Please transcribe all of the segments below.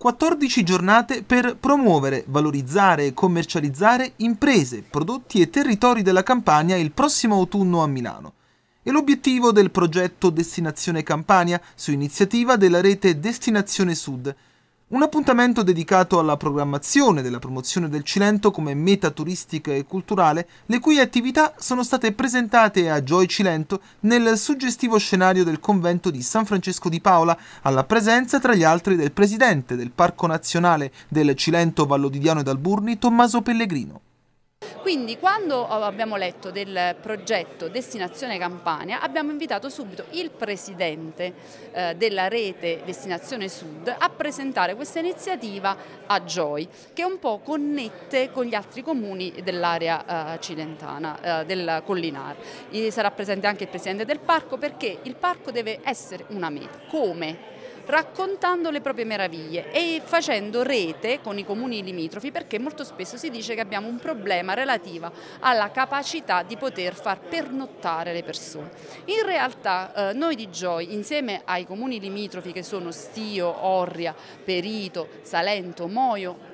14 giornate per promuovere, valorizzare e commercializzare imprese, prodotti e territori della Campania il prossimo autunno a Milano. È l'obiettivo del progetto Destinazione Campania su iniziativa della rete Destinazione Sud. Un appuntamento dedicato alla programmazione della promozione del Cilento come meta turistica e culturale, le cui attività sono state presentate a Joy Cilento nel suggestivo scenario del convento di San Francesco di Paola, alla presenza tra gli altri del presidente del Parco Nazionale del Cilento Vallodidiano ed Alburni, Tommaso Pellegrino. Quindi quando abbiamo letto del progetto Destinazione Campania abbiamo invitato subito il presidente della rete Destinazione Sud a presentare questa iniziativa a Joy, che un po' connette con gli altri comuni dell'area cilentana, del Collinare. Sarà presente anche il presidente del parco, perché il parco deve essere una meta. Come? Raccontando le proprie meraviglie e facendo rete con i comuni limitrofi, perché molto spesso si dice che abbiamo un problema relativo alla capacità di poter far pernottare le persone. In realtà noi di Joy, insieme ai comuni limitrofi che sono Stio, Orria, Perito, Salento, Moio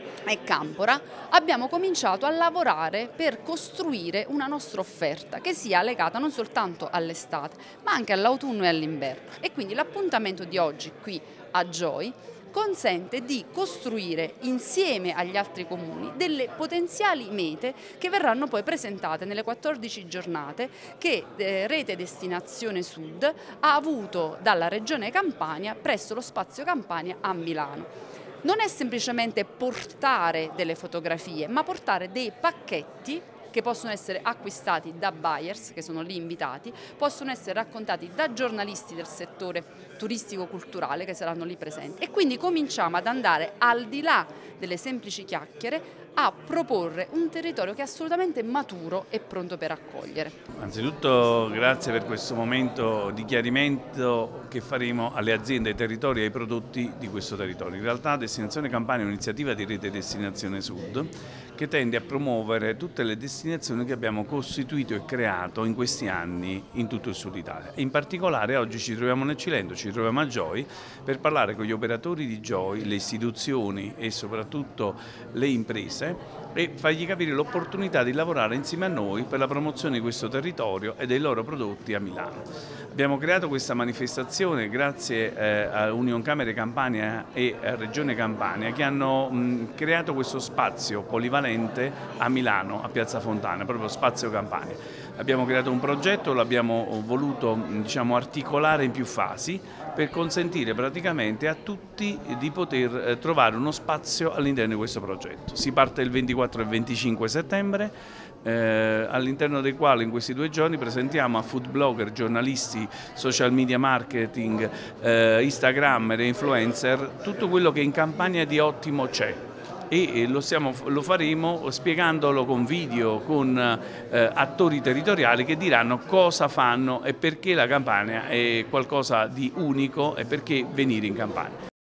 e Campora, abbiamo cominciato a lavorare per costruire una nostra offerta che sia legata non soltanto all'estate ma anche all'autunno e all'inverno, e quindi l'appuntamento di oggi qui a Joy consente di costruire insieme agli altri comuni delle potenziali mete che verranno poi presentate nelle 14 giornate che Rete Destinazione Sud ha avuto dalla Regione Campania presso lo Spazio Campania a Milano. Non è semplicemente portare delle fotografie, ma portare dei pacchetti che possono essere acquistati da buyers, che sono lì invitati, possono essere raccontati da giornalisti del settore turistico-culturale che saranno lì presenti, e quindi cominciamo ad andare al di là delle semplici chiacchiere a proporre un territorio che è assolutamente maturo e pronto per accogliere. Anzitutto grazie per questo momento di chiarimento che faremo alle aziende, ai territori e ai prodotti di questo territorio. In realtà Destinazione Campania è un'iniziativa di Rete Destinazione Sud che tende a promuovere tutte le destinazioni che abbiamo costituito e creato in questi anni in tutto il sud Italia. In particolare oggi ci troviamo nel Cilento, ci troviamo a Joy per parlare con gli operatori di Joy, le istituzioni e soprattutto le imprese, e fargli capire l'opportunità di lavorare insieme a noi per la promozione di questo territorio e dei loro prodotti a Milano. Abbiamo creato questa manifestazione grazie a Union Camere Campania e a Regione Campania, che hanno creato questo spazio polivalente a Milano, a Piazza Fontana, proprio Spazio Campania. Abbiamo creato un progetto, l'abbiamo voluto articolare in più fasi per consentire praticamente a tutti di poter trovare uno spazio all'interno di questo progetto. Si parte il 24 e 25 settembre, all'interno dei quali in questi 2 giorni presentiamo a food blogger, giornalisti, social media marketing, instagrammer e influencer tutto quello che in Campania di ottimo c'è. E lo faremo spiegandolo con video, con attori territoriali che diranno cosa fanno e perché la Campania è qualcosa di unico e perché venire in Campania.